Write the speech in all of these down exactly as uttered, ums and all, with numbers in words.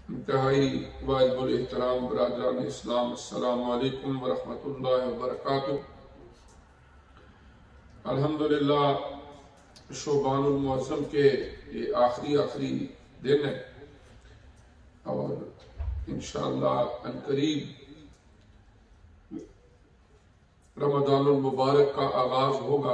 انتہائی واجب الاحترام برادران اسلام، السلام علیکم ورحمۃ اللہ وبرکاتہ۔ الحمدللہ شعبان المعظم کے یہ آخری آخری دن ہے اور انشاءاللہ عنقریب رمضان المبارک کا آغاز ہوگا،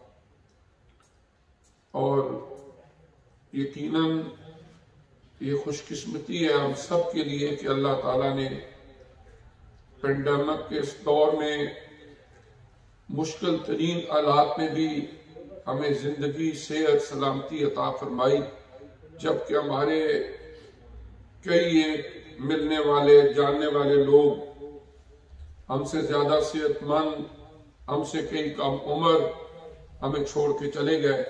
اور یقیناً یہ خوش قسمتی ہے ہم سب کے لیے کہ اللہ تعالیٰ نے پینڈیمک کے اس دور میں مشکل ترین حالات میں بھی ہمیں زندگی، صحت، سلامتی عطا فرمائی، جبکہ ہمارے کئی ایک ملنے والے جاننے والے لوگ ہم سے زیادہ صحت مند، ہم سے کئی کم عمر ہمیں چھوڑ کے چلے گئے،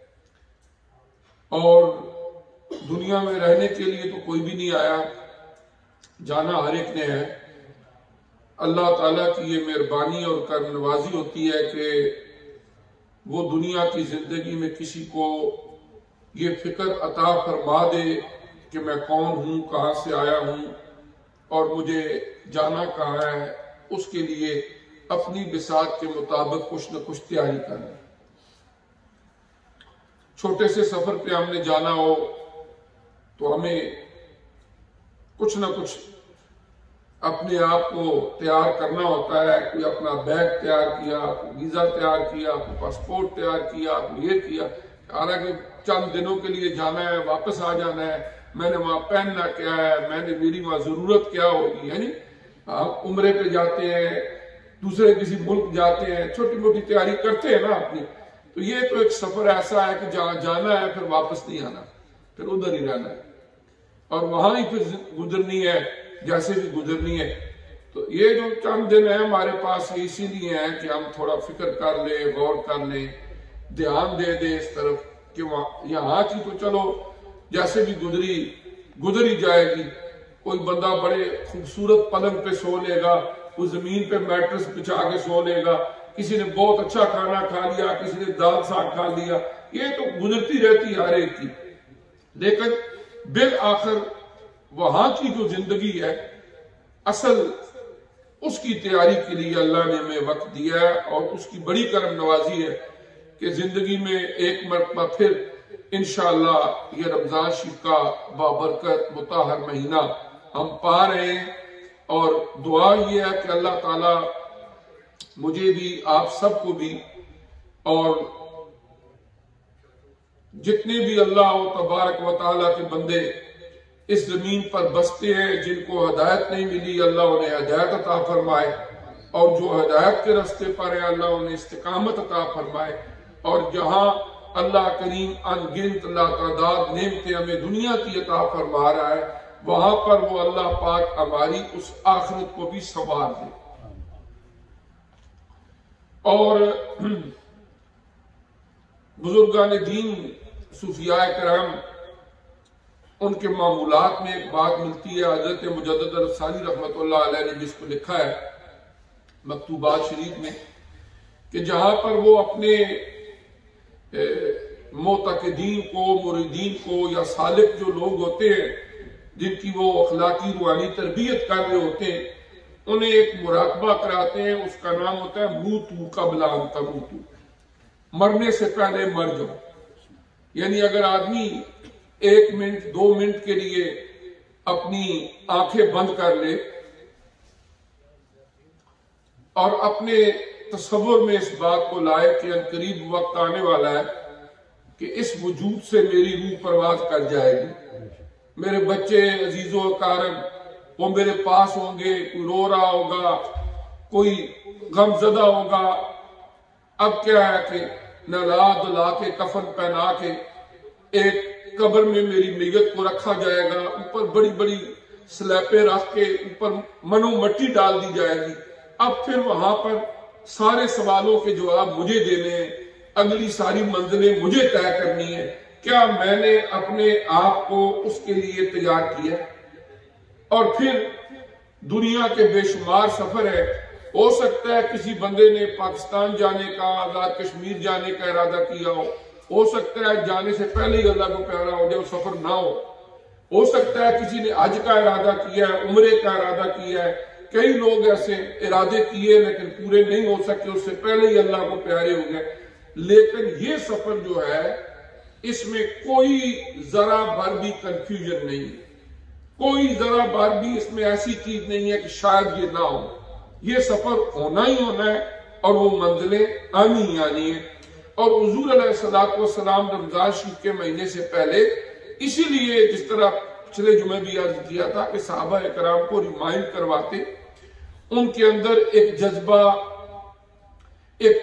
اور دنیا میں رہنے کے لیے تو کوئی بھی نہیں آیا، جانا ہر ایک نے ہے۔ اللہ تعالیٰ کی یہ مہربانی اور کرم نوازی ہوتی ہے کہ وہ دنیا کی زندگی میں کسی کو یہ فکر عطا فرما دے کہ میں کون ہوں، کہاں سے آیا ہوں اور مجھے جانا کہاں ہے، اس کے لیے اپنی بساط کے مطابق کچھ نہ کچھ تیاری کرنا۔ چھوٹے سے سفر پہ ہم نے جانا ہو تو ہمیں کچھ نہ کچھ اپنے آپ کو تیار کرنا ہوتا ہے۔ کوئی اپنا بیگ تیار کیا، کوئی ویزا تیار کیا، کوئی پاسپورٹ تیار کیا، کوئی یہ کیا، حالانکہ چند دنوں کے لیے جانا ہے، واپس آ جانا ہے، میں نے وہاں پہننا کیا ہے، میں نے میری وہاں ضرورت کیا ہوگی، یعنی آپ عمرے پہ جاتے ہیں، دوسرے کسی ملک جاتے ہیں، چھوٹی موٹی تیاری کرتے ہیں نا اپنی۔ تو یہ تو ایک سفر ایسا ہے کہ جہاں جانا ہے پھر واپس نہیں آنا، پھر ادھر ہی رہنا ہے اور وہاں ہی پھر گزرنی ہے جیسے بھی گزرنی ہے۔ تو یہ جو چند دن ہیں ہمارے پاس اسی لیے ہیں کہ ہم تھوڑا فکر کر لیں، غور کر لیں، دھیان دے دیں اس طرف کہ یہاں کی تو چلو جیسے بھی گزری گزر ہی جائے گی۔ کوئی بندہ بڑے خوبصورت پلنگ پہ سو لے گا، کوئی زمین پہ میٹرس بچھا کے سو لے گا، کسی نے بہت اچھا کھانا کھا لیا، کسی نے دال ساگ کھا لیا، یہ تو گزرتی رہتی ہے ہر ایک کی۔ لیکن بالآخر وہاں کی جو زندگی ہے اصل اس کی تیاری کے لیے اللہ نے ہمیں وقت دیا ہے، اور اس کی بڑی کرم نوازی ہے کہ زندگی میں ایک مرتبہ پھر انشاءاللہ یہ رمضان شریف کا بابرکت مطہر مہینہ ہم پا رہے ہیں، اور دعا یہ ہے کہ اللہ تعالیٰ مجھے بھی، آپ سب کو بھی، اور جتنے بھی اللہ و تبارک و تعالیٰ کے بندے اس زمین پر بستے ہیں جن کو ہدایت نہیں ملی، اللہ انہیں ہدایت عطا فرمائے، اور جو ہدایت کے راستے پر ہیں اللہ انہیں استقامت عطا فرمائے، اور جہاں اللہ کریم ان گنت لا تعداد نعمتیں ہمیں دنیا کی عطا فرما رہا ہے، وہاں پر وہ اللہ پاک ہماری اس آخرت کو بھی سنوار دے۔ اور بزرگان دین، صوفیاء کرام، ان کے معمولات میں ایک بات ملتی ہے، حضرت مجدد الرسالی رحمۃ اللہ علیہ نے جس کو لکھا ہے مکتوبات شریف میں، کہ جہاں پر وہ اپنے معتقدین کو، مریدین کو، یا سالک جو لوگ ہوتے ہیں جن کی وہ اخلاقی روحانی تربیت کر رہے ہوتے ہیں، انہیں ایک مراقبہ کراتے ہیں، اس کا نام ہوتا ہے موتو قبل ان تموتو، مرنے سے پہلے مر جاؤ۔ یعنی اگر آدمی ایک منٹ دو منٹ کے لیے اپنی آنکھیں بند کر لے اور اپنے تصور میں اس بات کو لائے کہ عنقریب وقت آنے والا ہے کہ اس وجود سے میری روح پرواز کر جائے گی، میرے بچے عزیز و اقارب وہ میرے پاس ہوں گے، کوئی رو رہا ہوگا، کوئی غم زدہ ہوگا، اب کیا ہے کہ نلا دلا کے کفن پہنا کے ایک قبر میں میری میت کو رکھا جائے گا، اوپر بڑی بڑی سلیپیں رکھ کے اوپر منو مٹی ڈال دی جائے گی۔ اب پھر وہاں پر سارے سوالوں کے جواب مجھے دینے ہیں، اگلی ساری منزلیں مجھے طے کرنی ہے۔ کیا میں نے اپنے آپ کو اس کے لیے تیار کیا؟ اور پھر دنیا کے بے شمار سفر ہے، ہو سکتا ہے کسی بندے نے پاکستان جانے کا، آزاد کشمیر جانے کا ارادہ کیا ہو ہو سکتا ہے جانے سے پہلے ہی اللہ کو پیارا ہو جائے، وہ سفر نہ ہو، ہو سکتا ہے کسی نے حج کا ارادہ کیا ہے، عمرے کا ارادہ کیا ہے، کئی لوگ ایسے ارادے کیے لیکن پورے نہیں ہو سکے، اس سے پہلے ہی اللہ کو پیارے ہو گئے. لیکن یہ سفر جو ہے اس میں کوئی ذرا بھر بھی کنفیوژن نہیں ہے، کوئی ذرا بھر بھی اس میں ایسی چیز نہیں ہے کہ شاید یہ نہ ہو. یہ سفر ہونا ہی ہونا ہے اور وہ منزلیں آنی ہی آنی ہیں. اور حضور علیہ الصلوۃ والسلام رمضان شریف کے مہینے سے پہلے اسی لیے جس طرح پچھلے جمعے بھی عرض کیا تھا کہ صحابہ اکرام کو ریمائنڈ کرواتے، ان کے اندر ایک جذبہ، ایک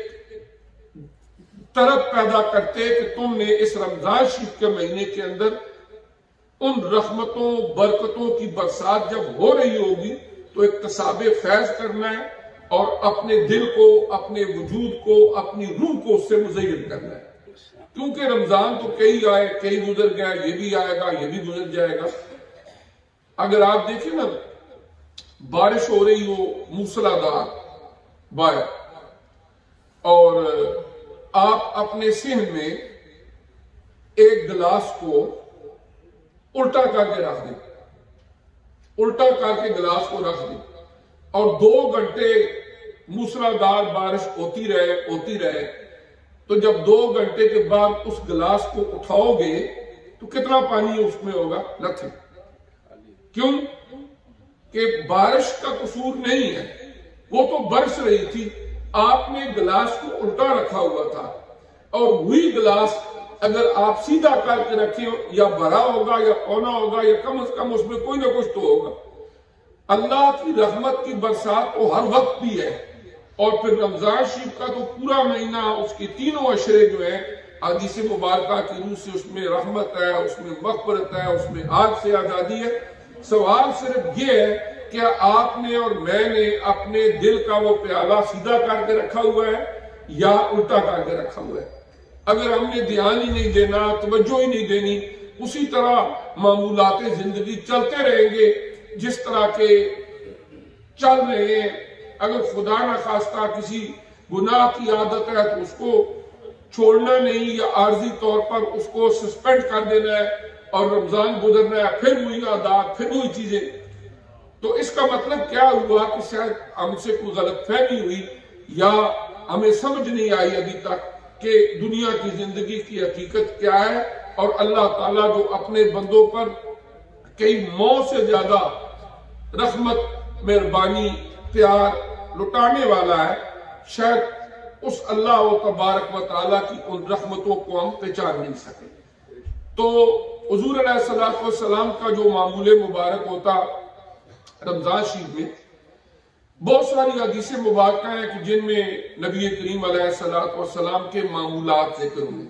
طرف پیدا کرتے کہ تم نے اس رمضان شریف کے مہینے کے اندر ان رحمتوں برکتوں کی برسات جب ہو رہی ہوگی تو اکتساب فیض کرنا ہے اور اپنے دل کو، اپنے وجود کو، اپنی روح کو اس سے مزین کرنا ہے. کیونکہ رمضان تو کئی آئے، کئی گزر گیا، یہ بھی آئے گا، یہ بھی گزر جائے گا. اگر آپ دیکھیں نا، بارش ہو رہی ہو موسلادھار باہر، اور آپ اپنے صحن میں ایک گلاس کو الٹا کر کے رکھ دیں، الٹا کر کے گلاس کو رکھ دیں اور دو گھنٹے موسلادھار بارش ہوتی رہے ہوتی رہے تو جب دو گھنٹے کے بعد اس گلاس کو اٹھاؤ گے تو کتنا پانی اس میں ہوگا؟ نتھنگ. کیوں کہ بارش کا قصور نہیں ہے، وہ تو برس رہی تھی، آپ نے گلاس کو الٹا رکھا ہوا تھا اور وہی گلاس اگر آپ سیدھا کر کے رکھیں یا بھرا ہوگا یا پونا ہوگا یا کم از کم اس میں کوئی نہ کچھ تو ہوگا. اللہ کی رحمت کی برسات تو ہر وقت بھی ہے. اور پھر رمضان شریف کا تو پورا مہینہ، اس کی تینوں عشرے جو ہیں حدیث مبارکہ کی روح سے اس میں رحمت ہے، اس میں مغفرت ہے، اس میں آگ سے آزادی ہے. سوال صرف یہ ہے کہ آپ نے اور میں نے اپنے دل کا وہ پیالہ سیدھا کر کے رکھا ہوا ہے یا الٹا کر کے رکھا ہوا ہے. اگر ہم نے دھیان ہی نہیں دینا، توجہ ہی نہیں دینی، اسی طرح معمولات زندگی چلتے رہیں گے جس طرح کے چل رہے ہیں. اگر خدا نہ خواستہ کسی گناہ کی عادت ہے تو اس کو چھوڑنا نہیں یا عارضی طور پر اس کو سسپینڈ کر دینا ہے اور رمضان گزرنا ہے، پھر وہی عادات، پھر وہی چیزیں. تو اس کا مطلب کیا ہوا کہ شاید ہم سے کوئی غلط فہمی ہوئی یا ہمیں سمجھ نہیں آئی ابھی تک کہ دنیا کی زندگی کی حقیقت کیا ہے. اور اللہ تعالیٰ جو اپنے بندوں پر کئی ماہ سے زیادہ رحمت، مہربانی، پیار لٹانے والا ہے، شاید اس اللہ و تبارک و تعالیٰ کی ان رحمتوں کو ہم پہچان نہیں سکے. تو حضور علیہ الصلوۃ والسلام کا جو معمول مبارک ہوتا رمضان شریف میں، بہت ساری حدیث مبارکہ ہیں کہ جن میں نبی کریم علیہ الصلوۃ والسلام کے معمولات ذکر ہوئے.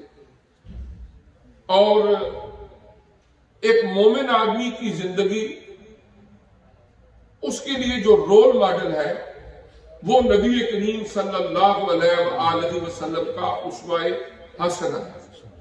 اور ایک مومن آدمی کی زندگی، اس کے لیے جو رول ماڈل ہے وہ نبی کریم صلی اللہ علیہ وآلہ وسلم کا اسوہ حسنہ ہے.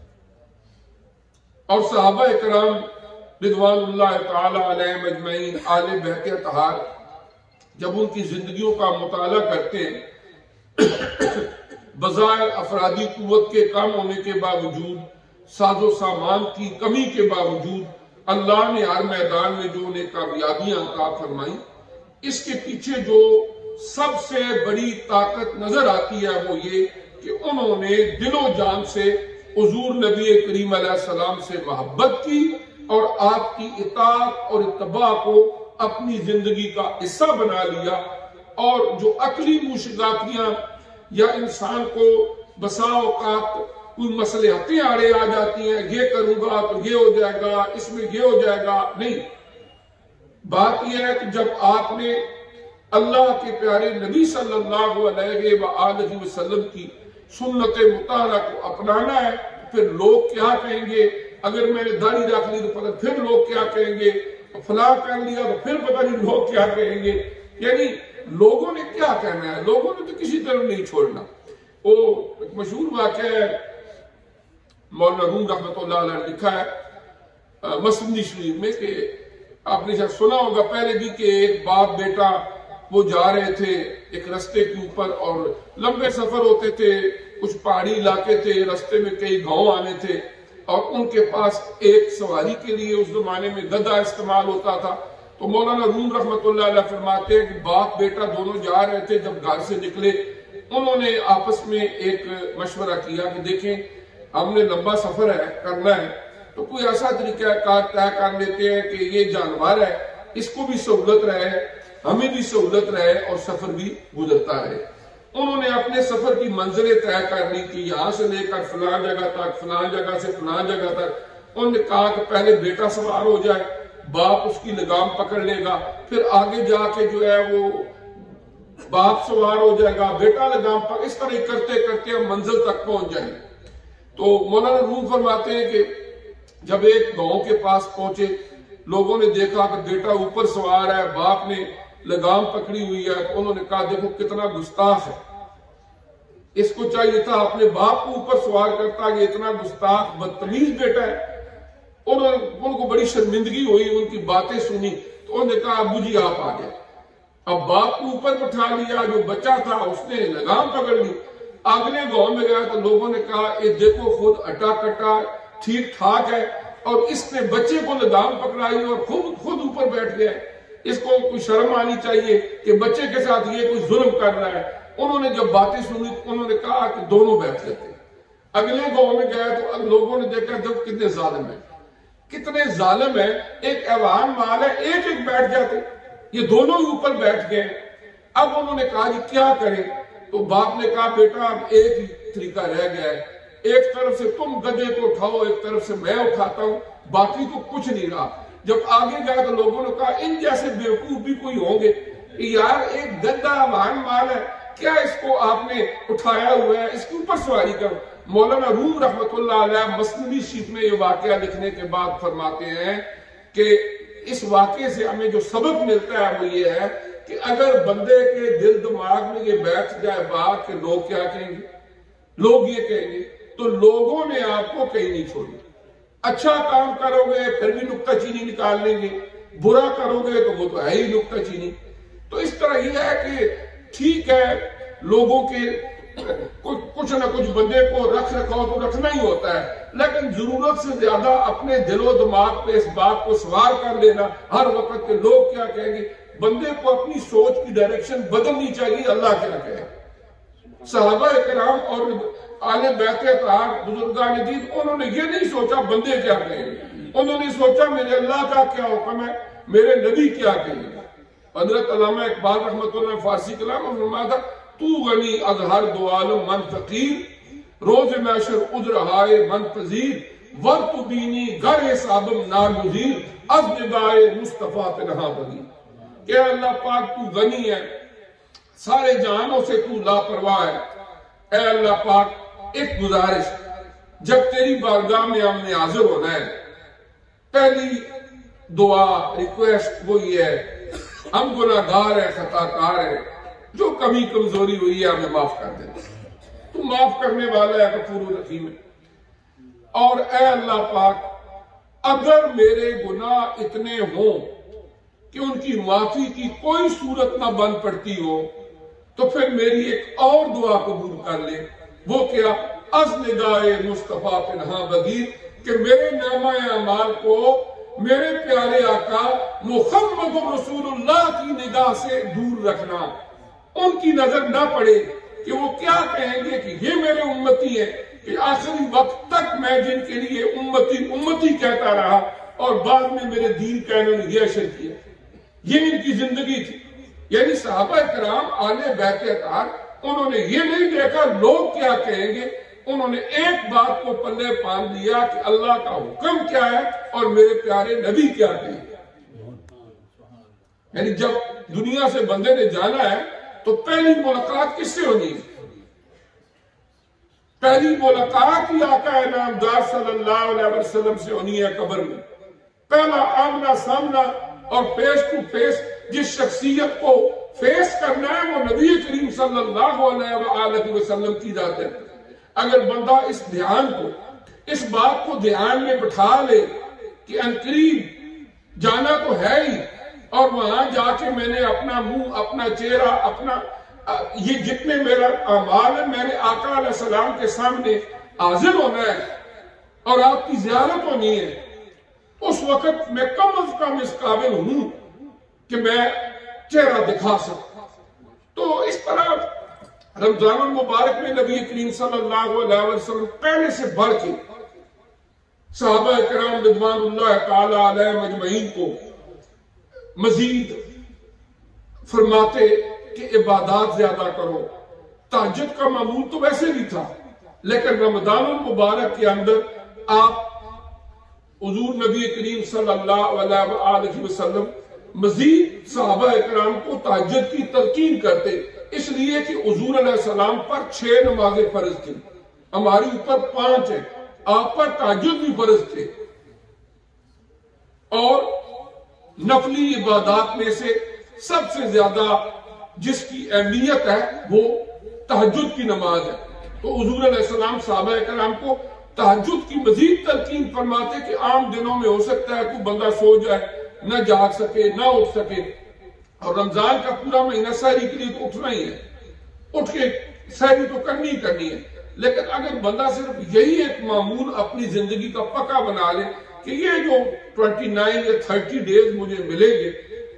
اور صحابہ اکرام رضوان اللہ تعالی علیہم اجمعین، آل بیت اطہار، جب ان کی زندگیوں کا مطالعہ کرتے ہیں، بظاہر افرادی قوت کے کم ہونے کے باوجود، ساز و سامان کی کمی کے باوجود، اللہ نے ہر میدان میں جو انہیں کامیابیاں عطا فرمائی، اس کے پیچھے جو سب سے بڑی طاقت نظر آتی ہے وہ یہ کہ انہوں نے دل و جان سے حضور نبی کریم علیہ السلام سے محبت کی اور آپ کی اطاعت اور اتباع کو اپنی زندگی کا حصہ بنا لیا. اور جو عقلی موشگافیاں یا انسان کو بسا اوقات کوئی مصلحتیں آڑے آ جاتی ہیں، یہ کروں گا تو یہ ہو جائے گا، اس میں یہ ہو جائے گا، نہیں. بات یہ ہے کہ جب آپ نے اللہ کے پیارے نبی صلی اللہ علیہ وآلہ وسلم کی سنت مطہرہ کو اپنانا ہے، پھر لوگ کیا کہیں گے، اگر میں نے داڑھی رکھ لی تو پتہ پھر لوگ کیا کہیں گے، فلاں کر لیا تو پھر پتہ نہیں لوگ کیا کہیں گے. یعنی لوگوں نے کیا کہنا ہے، لوگوں نے تو کسی طرح نہیں چھوڑنا. وہ ایک مشہور واقعہ ہے، مولانا روم رحمت اللہ علیہ لکھا ہے مسند شریف میں کہ آپ نے شاید سنا ہوگا پہلے بھی کہ ایک باپ بیٹا وہ جا رہے تھے ایک رستے کے اوپر اور لمبے سفر ہوتے تھے، کچھ پہاڑی علاقے تھے، رستے میں کئی گاؤں آنے تھے. اور ان کے پاس ایک سواری کے لیے اس زمانے میں گدھا استعمال ہوتا تھا. تو مولانا روم رحمت اللہ علیہ فرماتے ہیں کہ باپ بیٹا دونوں جا رہے تھے. جب گھر سے نکلے انہوں نے آپس میں ایک مشورہ کیا کہ دیکھیں ہم نے لمبا سفر ہے کرنا ہے تو کوئی ایسا طریقہ کار طے کر لیتے ہیں کہ یہ جانور ہے اس کو بھی سہولت رہے ہمیں بھی سہولت رہے اور سفر بھی گزرتا رہے. انہوں نے اپنے سفر کی منزلیں طے کر لی کہ یہاں سے لے کر فلان جگہ تک فلان جگہ سے فلان جگہ تک. انہوں نے کہا کہ پہلے بیٹا سوار ہو جائے باپ اس کی لگام پکڑ لے گا پھر آگے جا کے جو ہے وہ باپ سوار ہو جائے گا بیٹا لگام پکڑ اس طرح کرتے کرتے ہم منزل تک پہنچ جائیں. تو مولانا روم فرماتے ہیں کہ جب ایک گاؤں کے پاس پہنچے لوگوں نے دیکھا کہ بیٹا اوپر سوار ہے باپ نے لگام پکڑی ہوئی ہے تو انہوں نے کہا دیکھو کتنا گستاخ ہے اس کو چاہیے تھا اپنے باپ کو اوپر سوار کرتا کہ اتنا گستاخ بدتمیز بیٹا ہے. انہوں نے ان کو بڑی شرمندگی ہوئی ان کی باتیں سنی تو انہوں نے کہا ابو جی آپ آ گئے. اب باپ کو اوپر بٹھا لیا جو بچہ تھا اس نے لگام پکڑ لی. اگلے گاؤں میں گیا تو لوگوں نے کہا یہ دیکھو خود اٹا کٹا ٹھیک ٹھاک ہے اور اس نے بچے کو لگام پکڑائی اور خود خود اوپر بیٹھ گیا. اس کو کوئی شرم آنی چاہیے کہ بچے کے ساتھ یہ کوئی ظلم کر رہا ہے. انہوں نے جب باتیں سنی انہوں نے کہا کہ دونوں بیٹھ لیتے. اگلے گاؤں میں گیا تو لوگوں نے دیکھا جب کتنے ظالم ہیں کتنے ظالم ہیں ایک ایوان مال ہے ایک ایک بیٹھ جاتے یہ دونوں ہی اوپر بیٹھ گئے. اب انہوں نے کہا جی کیا کریں تو باپ نے کہا بیٹا اب ایک ہی طریقہ رہ گیا ہے ایک طرف سے تم گدھے کو اٹھاؤ ایک طرف سے میں اٹھاتا ہوں باقی تو کچھ نہیں رہا. جب آگے گیا تو لوگوں نے کہا ان جیسے بیوقوف بھی کوئی ہوں گے یار ایک گدھا ایوان مال ہے کیا اس کو آپ نے اٹھایا ہوا ہے اس کے اوپر سواری کرو. مولانا روم رحمت اللہ علیہ مثنوی شریف میں یہ واقعہ لکھنے کے بعد فرماتے ہیں کہ اس واقعے سے ہمیں جو سبق ملتا ہے وہ یہ ہے کہ اگر بندے کے دل دماغ میں یہ بیٹھ جائے بات کہ لوگ کیا کہیں گے لوگ یہ کہیں گے تو لوگوں نے آپ کو کہیں نہیں چھوڑی. اچھا کام کرو گے پھر بھی نکتہ چینی نکال لیں گے برا کرو گے تو وہ تو ہے ہی نکتہ چینی. تو اس طرح یہ ہے کہ ٹھیک ہے لوگوں کے کچھ نہ کچھ بندے کو رکھ رکھاؤ تو رکھنا ہی ہوتا ہے لیکن ضرورت سے زیادہ اپنے دل و دماغ پہ اس بات کو سوار کر لینا ہر وقت کے لوگ کیا کہیں گے. بندے کو اپنی سوچ کی ڈائریکشن بدلنی چاہیے اللہ کیا کہے. صحابہ کرام اور آل بیت اطہار بزرگان دین انہوں نے یہ نہیں سوچا بندے کیا کہیں گے انہوں نے سوچا میرے اللہ کا کیا حکم ہے میرے نبی کیا کہیں گے. حضرت علامہ اقبال رحمۃ اللہ فارسی کلام میں فرمایا تھا تو غنی از ہر دو عالم من فقیر روز محشر عذر ہائے من پذیر ور تو بینی گر حسابم ناگزیر از نگاہ مصطفیٰ تنہا بغیر. کہ اللہ پاک تو غنی ہے سارے جہانوں سے تو لاپرواہ ہے. اے اللہ پاک ایک گزارش جب تیری بارگاہ میں ہم نے حاضر ہونا ہے پہلی دعا ریکویسٹ وہ یہ ہے ہم گناہگار ہیں خطا کار ہیں جو کمی کمزوری ہوئی ہے ہمیں معاف کر دے تو معاف کرنے والا ہے غفور رحیم ہے. اور اے اللہ پاک اگر میرے گناہ اتنے ہوں کہ ان کی معافی کی کوئی صورت نہ بن پڑتی ہو تو پھر میری ایک اور دعا قبول کر لے وہ کیا از نگاہ مصطفیٰ پنہا بغیر کہ میرے نامہ اعمال کو میرے پیارے آقا محمد رسول اللہ کی نگاہ سے دور رکھنا ان کی نظر نہ پڑے کہ وہ کیا کہیں گے کہ یہ میرے امتی ہیں کہ آخری وقت تک میں جن کے لیے امتی امتی کہتا رہا اور بعد میں میرے دین کا انہوں نے یہ اشر کیا یہ ان کی زندگی تھی. یعنی صحابہ کرام آل بیت اطہار انہوں نے یہ نہیں دیکھا لوگ کیا کہیں گے انہوں نے ایک بات کو پلے باندھ لیا کہ اللہ کا حکم کیا ہے اور میرے پیارے نبی کیا کہیں گے. یعنی جب دنیا سے بندے نے جانا ہے تو پہلی ملاقات کس سے ہونی ہے پہلی ملاقات ہی آقا انعامدار صلی اللہ علیہ وسلم سے ہونی ہے قبر میں. پہلا آمنا سامنا اور فیس ٹو فیس جس شخصیت کو فیس کرنا ہے وہ نبی کریم صلی اللہ علیہ وآلہ وسلم کی ذات ہے. اگر بندہ اس دھیان کو اس بات کو دھیان میں بٹھا لے کہ انقریب جانا تو ہے ہی اور وہاں جا کے میں نے اپنا منہ اپنا چہرہ اپنا یہ جتنے میرا اعمال ہے میں نے آقا علیہ السلام کے سامنے حاضر ہونا ہے اور آپ کی زیارت ہونی ہے، اس وقت میں کم از کم اس قابل ہوں کہ میں چہرہ دکھا سکوں۔ تو اس طرح رمضان المبارک میں نبی کریم صلی اللہ علیہ وسلم پہلے سے بڑھ کے صحابہ کرام رضوان اللہ تعالی علیہ مجمعین کو مزید فرماتے کہ عبادات زیادہ کرو۔ تہجد کا معمول تو ویسے بھی تھا، لیکن رمضان المبارک کے اندر آپ حضور نبی کریم صلی اللہ علیہ وسلم مزید صحابہ اکرام کو تہجد کی تلقین کرتے، اس لیے کہ حضور علیہ السلام پر چھ نمازیں فرض تھیں، ہماری اوپر پانچ ہیں، آپ پر تہجد بھی فرض تھے۔ اور نفلی عبادات میں سے سب سے زیادہ جس کی اہمیت ہے وہ تہجد کی نماز ہے۔ تو حضور علیہ السلام صحابہ کرام کو تہجد کی مزید تلقین فرماتے کہ عام دنوں میں ہو سکتا ہے کوئی بندہ سو جائے، نہ جاگ سکے، نہ اٹھ سکے، اور رمضان کا پورا مہینہ سحری کے لیے تو اٹھنا ہی ہے، اٹھ کے سحری تو کرنی ہی کرنی ہے۔ لیکن اگر بندہ صرف یہی ایک معمول اپنی زندگی کا پکا بنا لے کہ یہ جو ٹوئنٹی نائن یا تھرٹی ڈیز مجھے ملیں گے،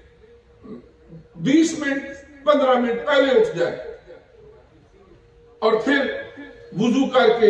بیس منٹ پندرہ منٹ پہلے اٹھ جائے اور پھر وضو کر کے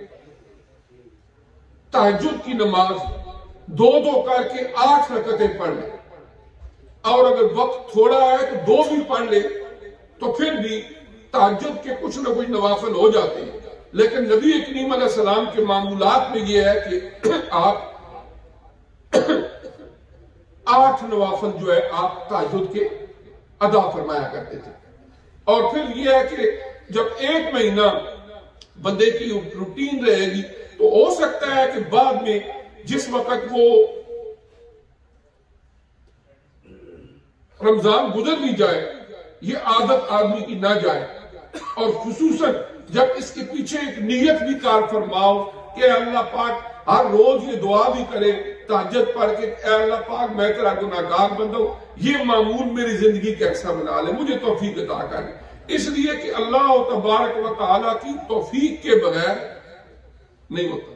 تہجد کی نماز دو دو کر کے آٹھ رکعتیں پڑھ لے، اور اگر وقت تھوڑا ہے تو دو بھی پڑھ لے تو پھر بھی تہجد کے کچھ نہ کچھ نوافل ہو جاتے ہیں۔ لیکن نبی کریم علیہ السلام کے معمولات میں یہ ہے کہ آپ آٹھ نوافل جو ہے آپ تہجد کے ادا فرمایا کرتے تھے۔ اور پھر یہ ہے کہ جب ایک مہینہ بندے کی روٹین رہے گی تو ہو سکتا ہے کہ بعد میں جس وقت وہ رمضان گزر بھی جائے یہ عادت آدمی کی نہ جائے، اور خصوصاً جب اس کے پیچھے ایک نیت بھی کار فرماؤ کہ اللہ پاک ہر روز یہ دعا بھی کرے تہجد پڑھ کے، اے اللہ پاک میں تیرا گناہگار بندہ ہوں، یہ معمول میری زندگی کا حصہ بنا لے، مجھے توفیق عطا کر۔ اس لیے کہ اللہ تبارک و تعالیٰ کی توفیق کے بغیر نہیں ہوتا،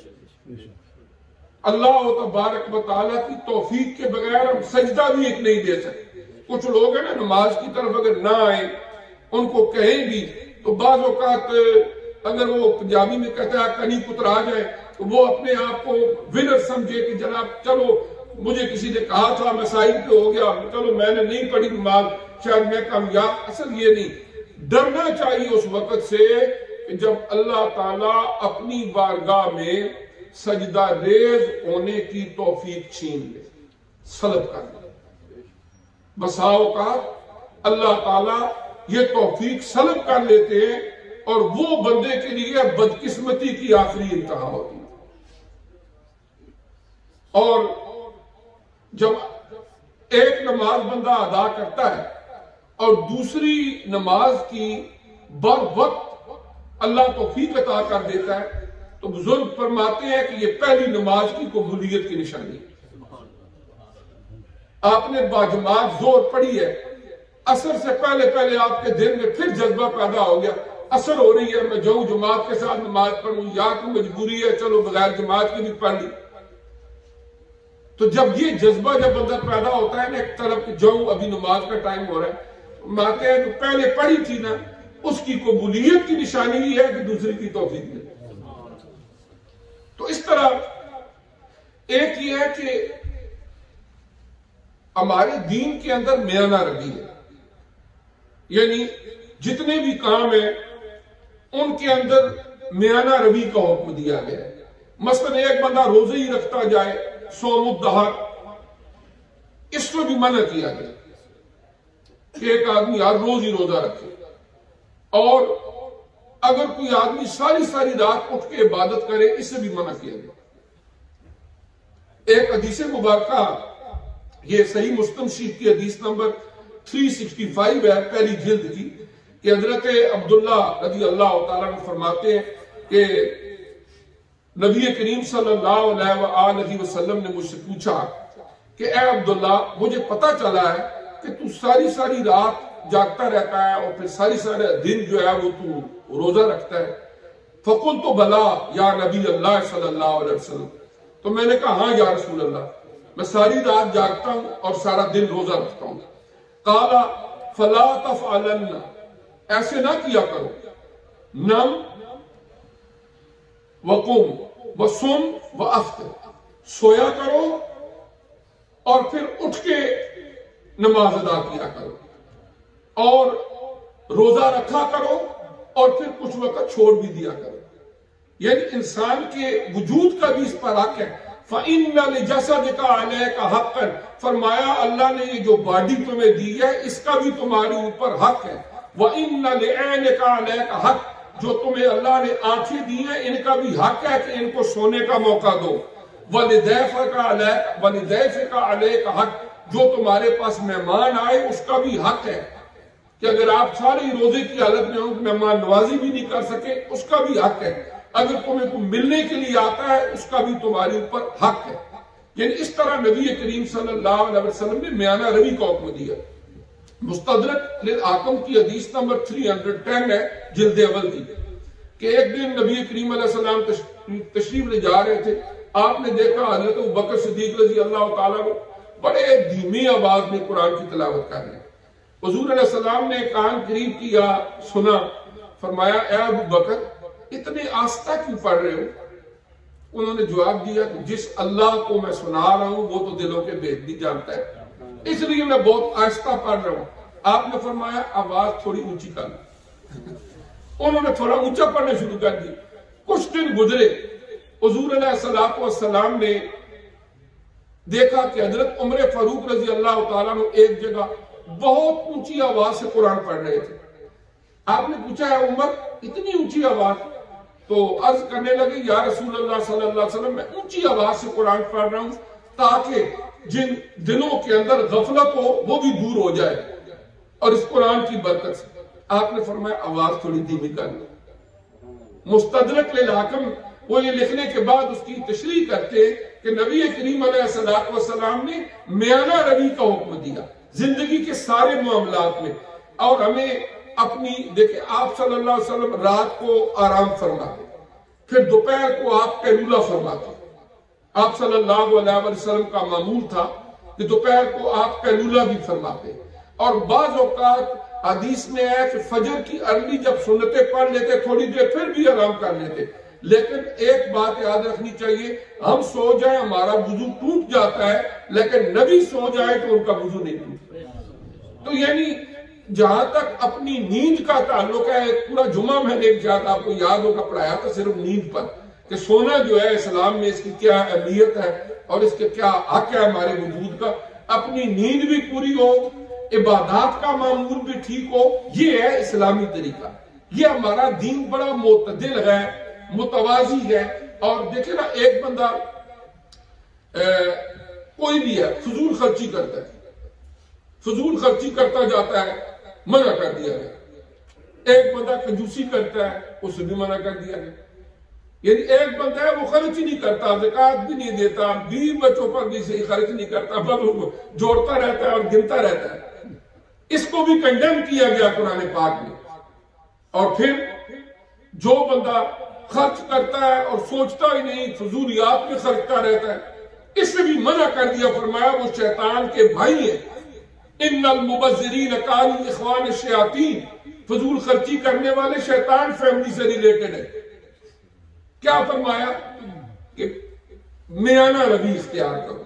اللہ تبارک و تعالیٰ کی توفیق کے بغیر ہم سجدہ بھی ایک نہیں دے سکتے۔ کچھ لوگ ہیں نا نماز کی طرف اگر نہ آئیں، ان کو کہیں بھی تو بعض اوقات اگر وہ پنجابی میں کہتا ہے کنی پتر آ جائے تو وہ اپنے آپ کو ونر سمجھے کہ جناب چلو مجھے کسی نے کہا تھا میں سائڈ پہ ہو گیا، چلو میں نے نہیں پڑھی نماز شاید میں کامیاب۔ اصل یہ نہیں، ڈرنا چاہیے اس وقت سے کہ جب اللہ تعالیٰ اپنی بارگاہ میں سجدہ ریز ہونے کی توفیق چھین لے، سلب کر لے۔ بسا اوقات اللہ تعالیٰ یہ توفیق سلب کر لیتے ہیں اور وہ بندے کے لیے بدقسمتی کی آخری انتہا ہوتی ہے۔ اور جب ایک نماز بندہ ادا کرتا ہے اور دوسری نماز کی بر وقت اللہ توفیق عطا کر دیتا ہے تو بزرگ فرماتے ہیں کہ یہ پہلی نماز کی قبولیت کی نشانی ہے۔ آپ نے باجماعت زور پڑھی ہے، عصر سے پہلے پہلے آپ کے دل میں پھر جذبہ پیدا ہو گیا، عصر ہو رہی ہے میں جاؤں جماعت کے ساتھ نماز پڑھوں، یا کہ مجبوری ہے چلو بغیر جماعت کی بھی پڑھ لی۔ تو جب یہ جذبہ جب بندہ پیدا ہوتا ہے نا ایک طرف کہ جاؤں ابھی نماز کا ٹائم ہو رہا ہے، ماتے ہیں جو پہلے پڑھی تھی نا اس کی قبولیت کی نشانی یہ ہے کہ دوسری کی توفیق ملے۔ تو اس طرح ایک یہ ہے کہ ہمارے دین کے اندر میانہ روی ہے، یعنی جتنے بھی کام ہیں ان کے اندر میانہ روی کا حکم دیا گیا ہے۔ مثلا ایک بندہ روزے ہی رکھتا جائے صوم الدہر، اس کو بھی منع کیا گیا کہ ایک آدمی ہر روز ہی روزہ رکھے، اور اگر کوئی آدمی ساری ساری رات اٹھ کے عبادت کرے اس سے بھی منع کیا گیا۔ ایک حدیث مبارکہ یہ صحیح مسلم شریف کی حدیث نمبر تین سو پچاس ہے پہلی جلد کی، کہ حضرت عبداللہ رضی اللہ تعالیٰ نے فرماتے ہیں کہ نبی کریم صلی اللہ علیہ وآلہ وسلم نے مجھ سے پوچھا کہ اے عبداللہ مجھے پتا چلا ہے کہ تو ساری ساری رات جاگتا رہتا ہے اور پھر ساری سارے دن جو ہے وہ تو روزہ رکھتا ہے، فقلت بلا یا نبی اللہ صلی اللہ علیہ وسلم، تو میں نے کہا ہاں یا رسول اللہ، میں ساری رات جاگتا ہوں اور سارا دن روزہ رکھتا ہوں۔ قال فلا تفعلن، ایسے نہ کیا کرو، نم وقم وصم وافطر، سویا کرو اور پھر اٹھ کے نماز ادا کیا کرو، اور روزہ رکھا کرو اور پھر کچھ وقت چھوڑ بھی دیا کرو۔ یعنی انسان کے وجود کا بھی اس پر حق ہے۔ فَإِنَّ لِجَسَدِكَ عَلَيْكَ حَقًّا، فرمایا اللہ نے یہ جو باڈی تمہیں دی ہے اس کا بھی تمہارے اوپر حق ہے۔ وَإِنَّ لِعَيْنِكَ عَلَيْكَ حَقًّا، جو تمہیں اللہ نے آنکھیں دی ہیں ان کا بھی حق ہے کہ ان کو سونے کا موقع دو۔ وَلِضَيْفِكَ عَلَيْكَ وَلِضَيْفِكَ عَلَيْكَ حَقًّا، جو تمہارے پاس مہمان آئے اس کا بھی حق ہے کہ اگر آپ سارے روزے کی حالت میں ہوں مہمان نوازی بھی نہیں کر سکے اس کا بھی حق ہے۔ اگر تمہیں کوئی ملنے کے لیے آتا ہے اس کا بھی تمہارے اوپر حق ہے۔ یعنی اس طرح نبی کریم صلی اللہ علیہ وسلم نے میانہ روی کا حکم دیا۔ مستدرک للحاکم کی حدیث نمبر تین سو دس ہے جلد اول کی، کہ ایک دن نبی کریم علیہ السلام تشریف لے جا رہے تھے، آپ نے دیکھا حضرت ابوبکر صدیق رضی اللہ تعالیٰ کو بڑے دھیمی آواز میں قرآن کی تلاوت کر رہے ہیں۔ حضور علیہ السلام نے کان قریب کیا، سنا، فرمایا اے ابوبکر اتنے آہستہ کیوں پڑھ رہے ہو؟ انہوں نے جواب دیا کہ جس اللہ کو میں سنا رہا ہوں وہ تو دلوں کے بھید بھی جانتا ہے، اس لیے میں بہت آہستہ پڑھ رہا ہوں۔ آپ نے فرمایا آواز تھوڑی اونچی کر لو۔ انہوں نے تھوڑا اونچا پڑھنا شروع کر دی۔ کچھ دن گزرے، حضور علیہ السلام نے دیکھا کہ حضرت عمر فاروق رضی اللہ تعالیٰ عنہ ایک جگہ بہت اونچی آواز سے قرآن پڑھ رہے تھے۔ آپ نے پوچھا ہے عمر اتنی اونچی آواز؟ تو عرض کرنے لگے یا رسول اللہ صلی اللہ علیہ وسلم میں اونچی آواز سے قرآن پڑھ رہا ہوں تاکہ جن دلوں کے اندر غفلت ہو وہ بھی دور ہو جائے اور اس قرآن کی برکت سے۔ آپ نے فرمایا آواز تھوڑی دھیمی کر لو۔ مستدرک للحاکم وہ یہ لکھنے کے بعد اس کی تشریح کرتے کہ نبی کریم علیہ السلام نے میانہ روی کا حکم دیا زندگی کے سارے معاملات میں، اور ہمیں اپنی دیکھیں آپ صلی اللہ علیہ وسلم رات کو آرام فرماتے، پھر دوپہر کو آپ قیلولہ فرماتے۔ آپ صلی اللہ علیہ وسلم کا معمول تھا کہ دوپہر کو آپ قیلولہ بھی فرماتے، اور بعض اوقات حدیث میں ہے کہ فجر کی ارلی جب سنتیں پڑھ لیتے تھوڑی دیر پھر بھی آرام کر لیتے۔ لیکن ایک بات یاد رکھنی چاہیے، ہم سو جائیں ہمارا وضو ٹوٹ جاتا ہے، لیکن نبی سو جائے تو ان کا وضو نہیں ٹوٹتا۔ تو یعنی جہاں تک اپنی نیند کا تعلق ہے، پورا جمعہ میں نے ایک جات آپ کو یاد ہوگا پڑھایا تھا صرف نیند پر، کہ سونا جو ہے اسلام میں اس کی کیا اہمیت ہے اور اس کے کیا حق ہے ہمارے وجود کا۔ اپنی نیند بھی پوری ہو، عبادات کا معمول بھی ٹھیک ہو، یہ ہے اسلامی طریقہ۔ یہ ہمارا دین بڑا معتدل ہے، متوازی ہے۔ اور دیکھیں نا ایک بندہ کوئی بھی ہے فضول خرچی کرتا ہے، فضول خرچی کرتا جاتا ہے، منع کر دیا گیا۔ ایک بندہ کنجوسی کرتا ہے، اسے بھی منع کر دیا گیا۔ یعنی ایک بندہ ہے وہ خرچ ہی نہیں کرتا، زکوٰۃ بھی نہیں دیتا، بیوی بچوں پر بھی صحیح خرچ نہیں کرتا، بس جوڑتا رہتا ہے اور گنتا رہتا ہے، اس کو بھی کنڈیم کیا گیا قرآن پاک میں۔ اور پھر جو بندہ خرچ کرتا ہے اور سوچتا ہی نہیں، فضولیات میں خرچتا رہتا ہے، اس سے بھی منع کر دیا، فرمایا وہ شیطان کے بھائی ہیں۔ ان المبذرین کانوا اخوان الشیاطین، فضول خرچی کرنے والے شیطان فیملی سے ریلیٹڈ ہے۔ کیا فرمایا کہ میانہ روی اختیار کرو۔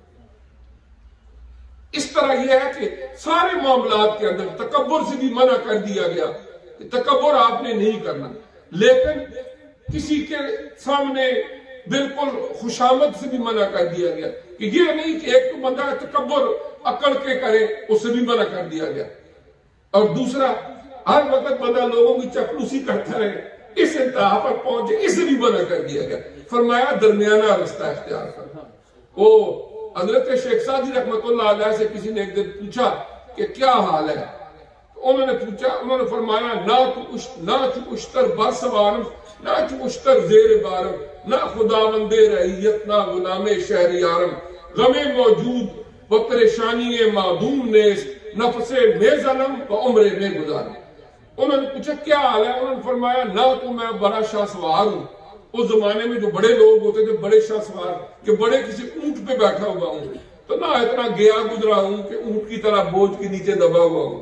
اس طرح یہ ہے کہ سارے معاملات کے اندر تکبر سے بھی منع کر دیا گیا کہ تکبر آپ نے نہیں کرنا، لیکن کسی کے سامنے بالکل خوشامد سے بھی منع کر دیا گیا کہ یہ نہیں کہ ایک تو بندہ تکبر اکڑ کے کرے، اسے بھی منع کر دیا گیا۔ اور دوسرا ہر وقت بندہ لوگوں کی چپلوسی کرتا رہے، اس انتہا پر پہنچے، اسے بھی منع کر دیا گیا۔ فرمایا درمیانہ رستہ اختیار کرنا۔ وہ حضرت شیخ سعدی رحمت اللہ علیہ سے کسی نے ایک دن پوچھا کہ کیا حال ہے؟ انہوں نے پوچھا، انہوں نے فرمایا نہ تو اشتر بر سوارم، نہ تو اشتر زیر بارم، نہ خداوند رعیت، نہ غلام شہر یارم، غم موجود و پریشانی معدوم نیست، نفس میں ظلم و عمر میں گزارم۔ انہوں نے پوچھا کیا حال ہے؟ انہوں نے فرمایا نہ تو میں بڑا شاہ سوار ہوں، اس زمانے میں جو بڑے لوگ ہوتے تھے بڑے شاہ سوار کہ بڑے کسی اونٹ پہ بیٹھا ہوا ہوں، تو نہ اتنا گیا گزرا ہوں کہ اونٹ کی طرح بوجھ کے نیچے دبا ہوا ہوں،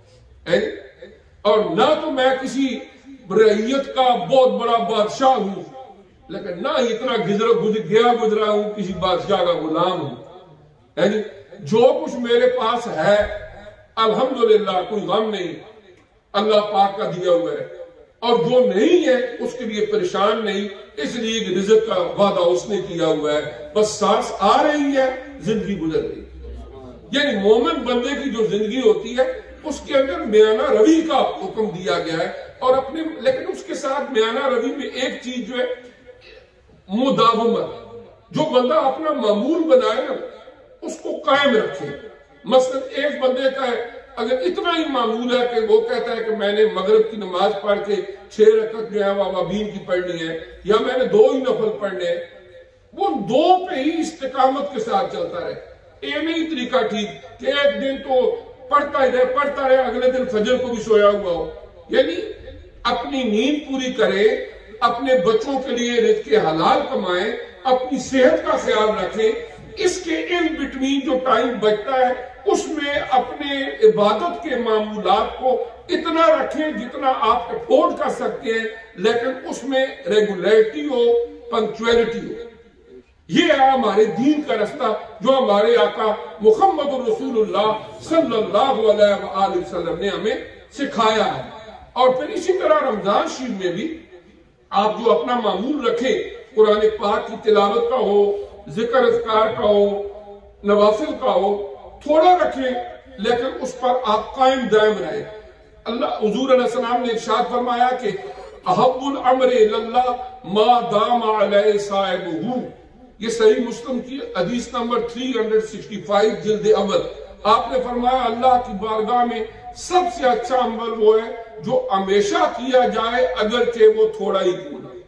اور نہ تو میں کسی رعیت کا بہت بڑا بادشاہ ہوں، لیکن نہ ہی اتنا گیا گزرا ہوں کسی بادشاہ کا غلام ہوں۔ جو کچھ میرے پاس ہے الحمدللہ کوئی غم نہیں، اللہ پاک کا دیا ہوا ہے، اور جو نہیں ہے اس کے لیے پریشان نہیں، اس لیے کہ رزق کا وعدہ اس نے کیا ہوا ہے، بس سانس آ رہی ہے، زندگی گزر رہی ہے۔ یعنی مومن بندے کی جو زندگی ہوتی ہے اس کے اندر میانہ روی کا حکم دیا گیا ہے، اور اپنے لیکن اس کے ساتھ میانہ روی میں ایک چیز جو ہے مداومت، جو بندہ اپنا معمول بنائے نا اس کو قائم رکھے۔ مثلا ایک بندے کا ہے اگر اتنا ہی معمول ہے کہ وہ کہتا ہے کہ میں نے مغرب کی نماز پڑھ کے چھ رکعت جو ہے اوابین کی پڑھنی ہے، یا میں نے دو ہی نفل پڑھنے ہیں، وہ دو پہ ہی استقامت کے ساتھ چلتا رہے۔ یہ نہیں طریقہ ٹھیک کہ ایک دن تو پڑھتا ہی رہے پڑھتا رہے اگلے دن فجر کو بھی سویا ہوا ہو۔ یعنی اپنی نیند پوری کرے، اپنے بچوں کے لیے رزق حلال کمائیں، اپنی صحت کا خیال رکھیں، اس کے ان بٹوین جو ٹائم بچتا ہے اس میں اپنے عبادت کے معمولات کو اتنا رکھیں جتنا آپ افورڈ کر سکتے ہیں، لیکن اس میں ریگولیرٹی ہو، پنکچویلٹی ہو۔ یہ ہے ہمارے دین کا رستہ جو ہمارے آقا محمد رسول اللہ صلی اللہ علیہ وآلہ وسلم نے ہمیں سکھایا ہے۔ اور پھر اسی طرح رمضان شریف میں بھی آپ جو اپنا معمول رکھیں، قرآن پاک کی تلاوت کا ہو، ذکر اذکار کا ہو، نوافل کا ہو، تھوڑا رکھیں لیکن اس پر آپ قائم دائم رہیں۔ اللہ حضور علیہ السلام نے ارشاد فرمایا کہ احب الامر اللہ ما دام علیہ صاحبہ، یہ صحیح مسلم کی حدیث نمبر تین سو پچاس جلد اول۔ آپ نے فرمایا اللہ کی بارگاہ میں سب سے اچھا عمل وہ ہے جو ہمیشہ کیا جائے اگرچہ وہ تھوڑا ہی کیوں نہ۔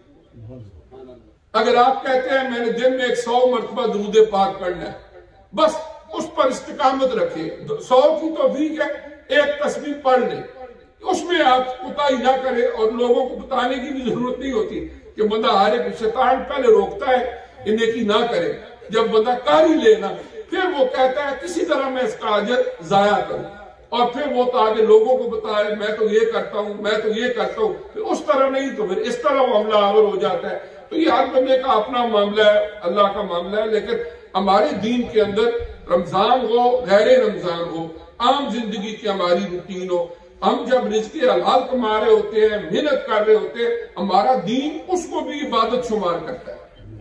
اگر آپ کہتے ہیں میں نے دن میں ایک سو مرتبہ درود پاک پڑھنا ہے، بس اس پر استقامت رکھے، سو کی توفیق ہے ایک تسبیح پڑھ لیں، اس میں آپ کوتاہی نہ کرے، اور لوگوں کو بتانے کی بھی ضرورت نہیں ہوتی کہ بندہ ہارے کہ شیطان پہلے روکتا ہے کہ نیکی نہ کرے، جب بندہ کر ہی لینا پھر وہ کہتا ہے کسی طرح میں اس کا اجر ضائع کروں، اور پھر وہ تاکہ لوگوں کو بتائے میں تو یہ کرتا ہوں میں تو یہ کرتا ہوں، پھر اس طرح نہیں تو پھر اس طرح وہ عملہ آور ہو جاتا ہے۔ تو یہ ہر بندے کا اپنا معاملہ ہے، اللہ کا معاملہ ہے، لیکن ہمارے دین کے اندر رمضان ہو غیر رمضان ہو، عام زندگی کی ہماری روٹین ہو، ہم جب رزق حلال کما رہے ہوتے ہیں، محنت کر رہے ہوتے ہیں، ہمارا دین اس کو بھی عبادت شمار کرتا ہے،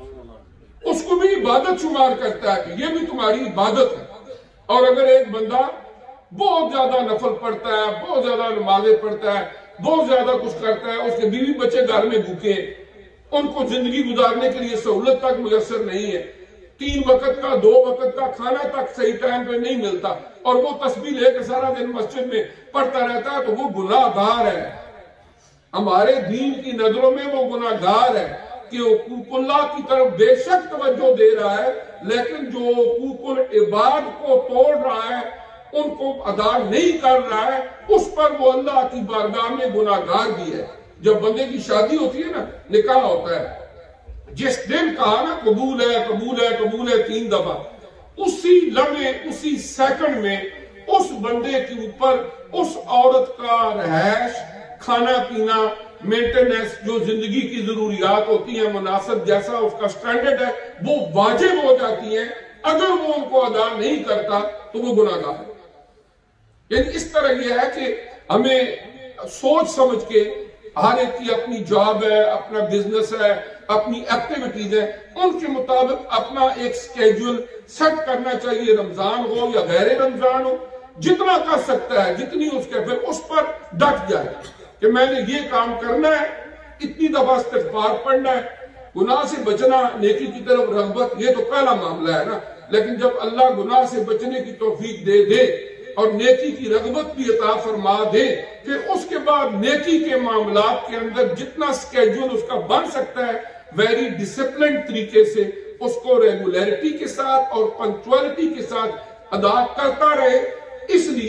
اس کو بھی عبادت شمار کرتا ہے کہ یہ بھی تمہاری عبادت ہے۔ اور اگر ایک بندہ بہت زیادہ نفل پڑھتا ہے، بہت زیادہ نمازیں پڑھتا ہے، بہت زیادہ کچھ کرتا ہے، اس کے بیوی بچے گھر میں بھوکے، ان کو زندگی گزارنے کے لیے سہولت تک میسر نہیں ہے، تین وقت کا دو وقت کا کھانا تک صحیح ٹائم پہ نہیں ملتا، اور وہ تسبیح لے کے سارا دن مسجد میں پڑھتا رہتا ہے، تو وہ گناہ گار ہے۔ ہمارے دین کی نظروں میں وہ گناہ گار ہے کہ حقوق اللہ کی طرف بے شک توجہ دے رہا ہے، لیکن جو حقوق العباد کو توڑ رہا ہے، ان کو ادا نہیں کر رہا ہے، اس پر وہ اللہ کی بارگاہ میں گناہ گار بھی ہے۔ جب بندے کی شادی ہوتی ہے نا، نکاح ہوتا ہے، جس دن کہا نا قبول ہے قبول ہے قبول ہے تین دفعہ، اسی لمحے اسی سیکنڈ میں اس بندے کے اوپر اس عورت کا رہائش، کھانا پینا، مینٹیننس، جو زندگی کی ضروریات ہوتی ہیں مناسب جیسا اس کا سٹینڈرڈ ہے، وہ واجب ہو جاتی ہیں۔ اگر وہ ان کو ادا نہیں کرتا تو وہ گناہ گار ہے۔ یعنی اس طرح یہ ہے کہ ہمیں سوچ سمجھ کے ہر ایک کی اپنی جاب ہے، اپنا بزنس ہے، اپنی ایکٹیویٹیز ہے، ان کے مطابق اپنا ایک سکیجول سیٹ کرنا چاہیے، رمضان ہو یا غیر رمضان ہو، جتنا کر سکتا ہے، جتنی اس کے، پھر اس پر ڈٹ جائے کہ میں نے یہ کام کرنا ہے، اتنی دفعہ استغفار پڑھنا ہے، گناہ سے بچنا، نیکی کی طرف رغبت، یہ تو پہلا معاملہ ہے نا۔ لیکن جب اللہ گناہ سے بچنے کی توفیق دے دے اور نیکی کی رغبت بھی عطا فرما دے، پھر اس کے بعد نیکی کے معاملات کے اندر جتنا سکیجول اس کا بن سکتا ہے، ویری ڈسپلن طریقے سے اس کو ریگولیرٹی کے ساتھ اور پنکچولیٹی کے ساتھ ادا کرتا رہے۔ اس لیے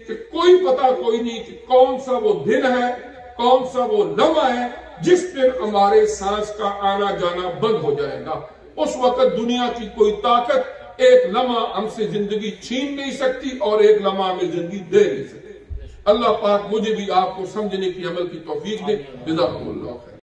کہ کوئی پتہ کوئی نہیں کہ کون سا وہ دن ہے، کون سا وہ لمحہ ہے جس دن ہمارے سانس کا آنا جانا بند ہو جائے گا۔ اس وقت دنیا کی کوئی طاقت ایک لمحہ ہم سے زندگی چھین نہیں سکتی اور ایک لمحہ ہمیں زندگی دے نہیں سکتی۔ اللہ پاک مجھے بھی آپ کو سمجھنے کی عمل کی توفیق دے۔ جزاکم اللہ خیر۔